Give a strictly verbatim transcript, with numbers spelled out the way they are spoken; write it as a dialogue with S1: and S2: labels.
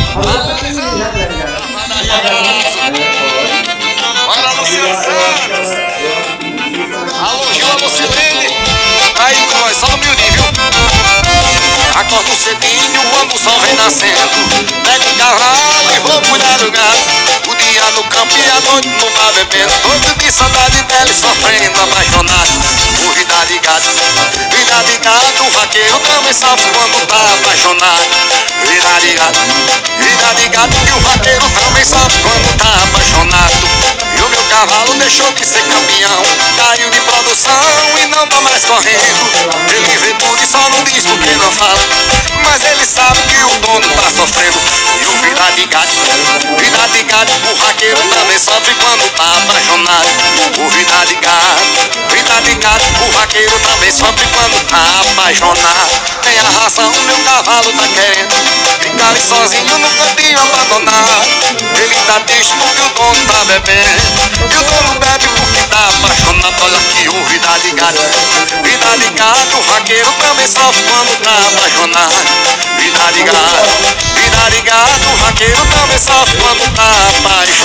S1: Bora, Luciano Santos. Alô, Gil, alô, Silene. Aí com nós, só no miudinho, viu? Acordo cedinho quando o sol vem nascendo. Pego o cavalo e vou cuidar do gado. O dia no campo e a noite no bar bebendo. Doido de saudade dela e sofrendo, apaixonado por vida de gado. Vida de gado, o vaqueiro também sofre quando tá apaixonado. Vida de gado, vida de gado, que o vaqueiro também sofre quando tá apaixonado. E o meu cavalo deixou de ser campeão, caiu de produção e não tá mais correndo. Ele vê tudo e só não diz porque não fala, mas ele sabe que o dono tá sofrendo. E o vida de gado, vida de gado, o vaqueiro também sofre quando tá apaixonado. O vida de gado, vida de gado, o vaqueiro também sofre quando tá apaixonado. Tem a razão, o meu cavalo tá querendo ficar ali sozinho no cantinho abandonado. Ele tá triste porque o dono tá bebendo, e o dono bebe porque tá apaixonado. Olha aqui o vida de gado, vida de gado, o vaqueiro também sofre quando tá apaixonado. Vida de gado, vida de gado, o vaqueiro também sofre quando tá apaixonado.